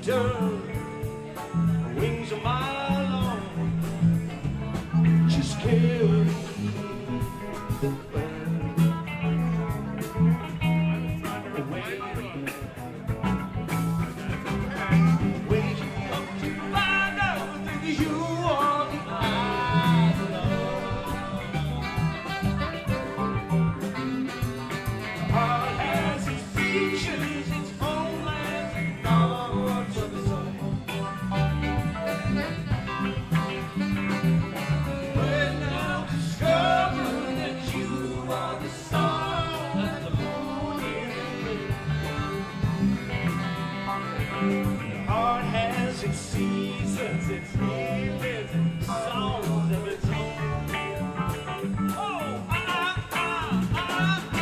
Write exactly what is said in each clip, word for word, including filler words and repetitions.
return. Wings a mile long, just carry the burn away. Waking up to find out that you are the idol. Heart has its features, its homeland, and thoughts of its own. We're now discovering that you are the song that the moon is playing. Heart has its seasons, its feelings, and songs of its own. Oh, ah, ah, ah, ah, ah.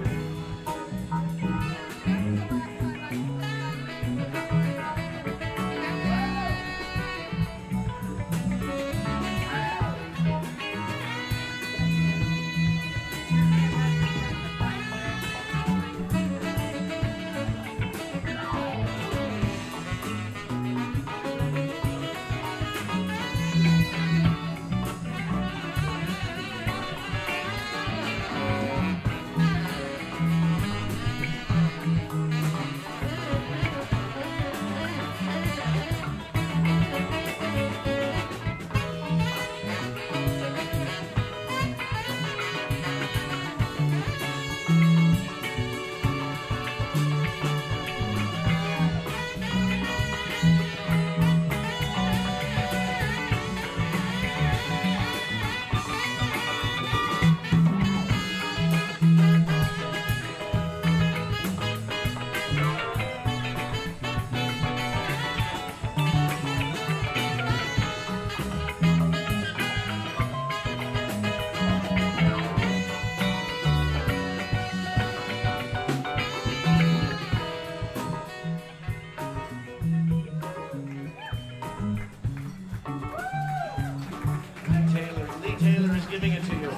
Taylor, Lee Taylor is giving it to you.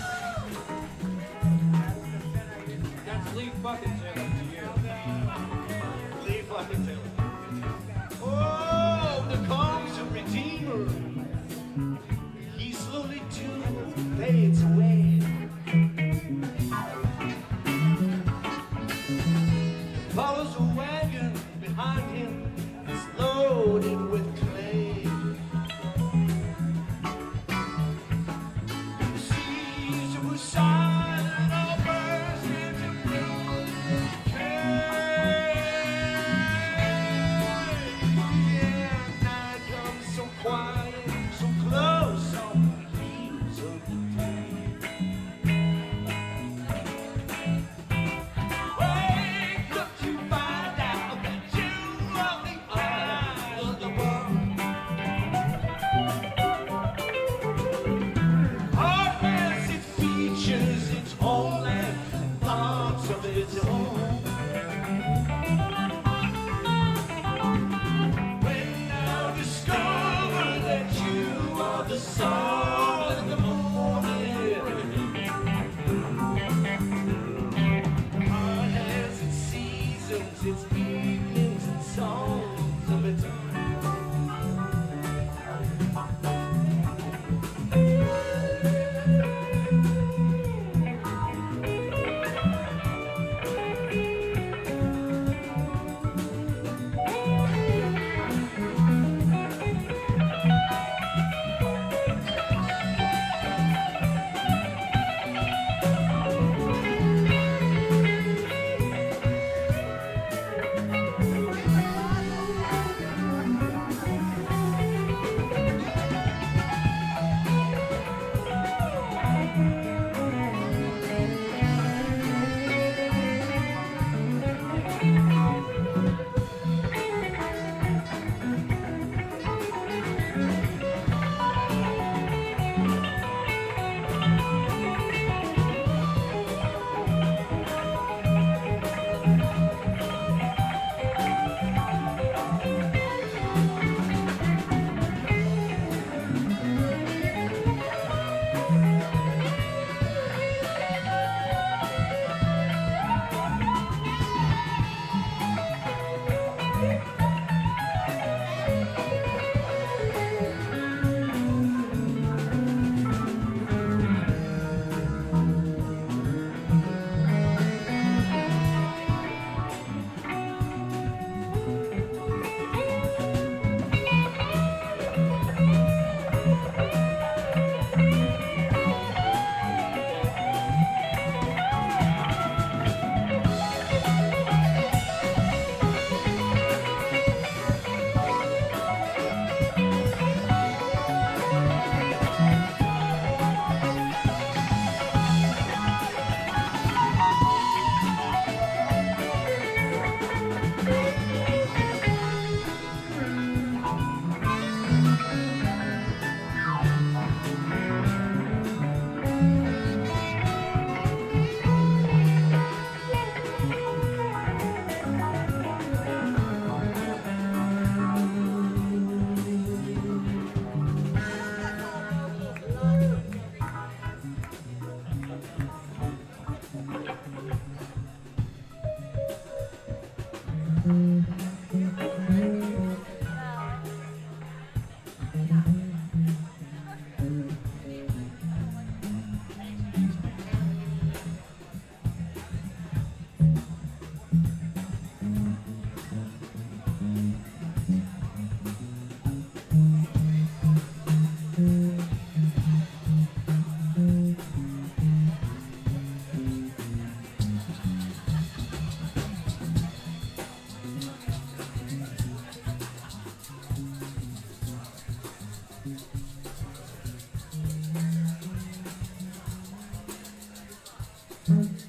That's Lee fucking Taylor to you. Lee fucking Taylor. Oh, there comes a redeemer. He slowly too fades away. Follows a wagon behind him that's loaded with clay. The seas were silent, all burst into blue decay. Yeah, night comes so quiet, so close on the heels of the day. Wake up to find out that you are the eye of the world. Heart has its features, its homeland, and thoughts of its own. When now discover that you are the song of the morning. Heart has its seasons, its evenings, and songs of its own.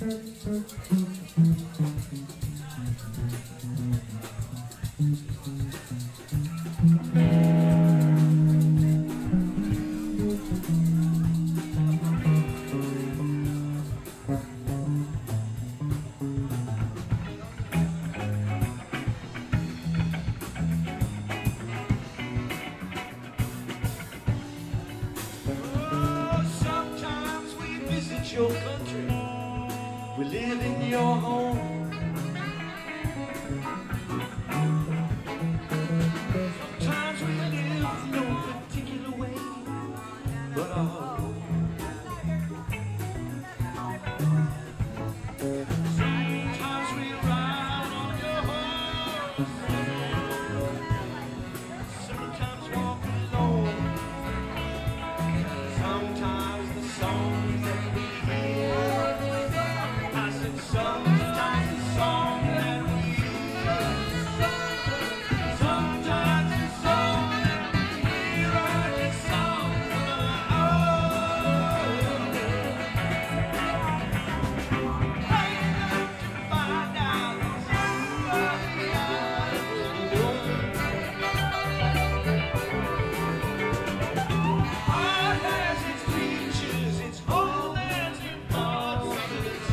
Your country, we live in your home. Sometimes we live no particular way, but our home. Sometimes we ride on your horse, sometimes walk alone. Sometimes the songs that we sometimes the song that we hear, sometimes the song that we hear are the songs of our own. Wake up to find out you are the eyes of the world. Heart has its features, its whole and its parts of its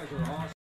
guys are awesome.